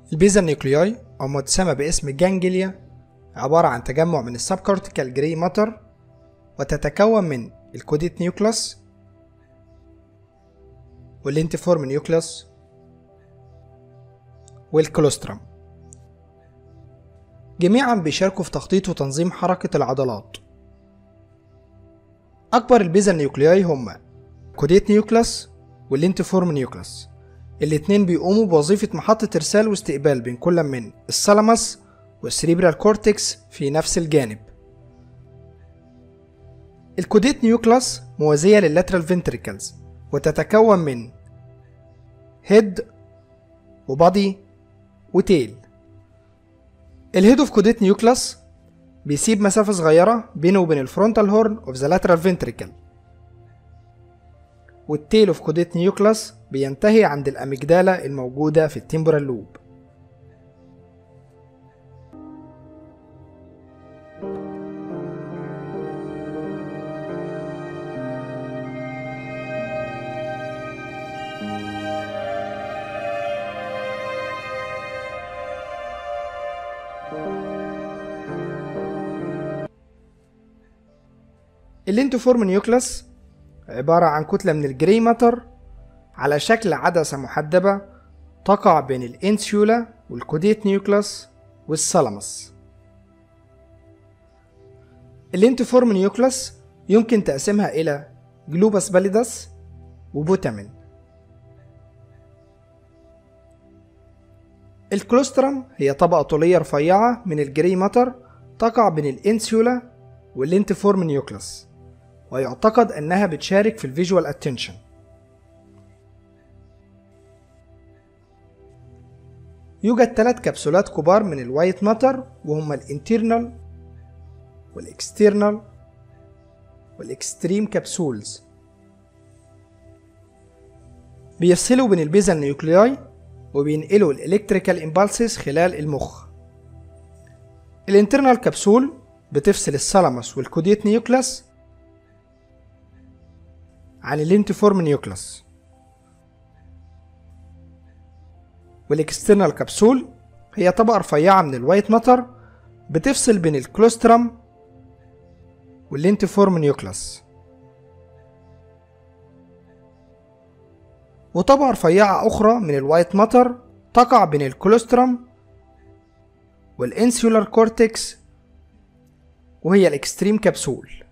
البيزال نيوكلياي أو ما تسمى باسم جانجليا عبارة عن تجمع من السبكورتيكال جراي ماتر، وتتكون من الكوديت نيوكلاس واللينتيفورم نيوكلاس والكولوسترم، جميعا بيشاركوا في تخطيط وتنظيم حركة العضلات. أكبر البيزال نيوكلياي هما الكوديت نيوكلاس واللينتيفورم نيوكلاس، الاتنين بيقوموا بوظيفة محطة إرسال واستقبال بين كل من الثالاموس والسريبرال كورتكس في نفس الجانب. الكوديت نيوكلاس موازية لللاترال فنتريكلز، وتتكون من هيد وبادي وتيل. الهيد اوف كوديت نيوكلاس بيسيب مسافة صغيرة بينه وبين الفرونتال هورن اوف ذا لاترال فنتريكل، والتيل اوف كوديت نيوكلاس بينتهي عند الأميجدالا الموجودة في التمبورال لوب. اللينتيفورم نيوكلاس عبارة عن كتلة من الجراي ماتر على شكل عدسة محدبة تقع بين الانسيولا والكوديت نيوكلاس والثالاموس. اللينتيفورم نيوكلاس يمكن تقسيمها إلى جلوباس باليداس وبوتامين. الكلوسترم هي طبقة طولية رفيعة من الجراي ماتر تقع بين الانسيولا واللينتيفورم نيوكلاس، ويعتقد أنها بتشارك في الفيجوال اتنشن. يوجد 3 كبسولات كبار من الوايت ماتر، وهما الانترنال والاكسترنال والاكستريم كبسولز، بيفصلوا بين البيزال نيوكلياي وبينقلوا الالكتريكال امبالسز خلال المخ. الانترنال كبسول بتفصل الثالاموس والكوديت نيوكلاس عن اللينتيفورم نيوكلاس، والاكسترنال كبسول هي طبقة رفيعة من الوايت ماتر بتفصل بين الكلوسترم واللينتيفورم نيوكلاس، وطبقة رفيعة أخرى من الوايت ماتر تقع بين الكولوسترم والانسيولار كورتكس وهي الاكستريم كبسول.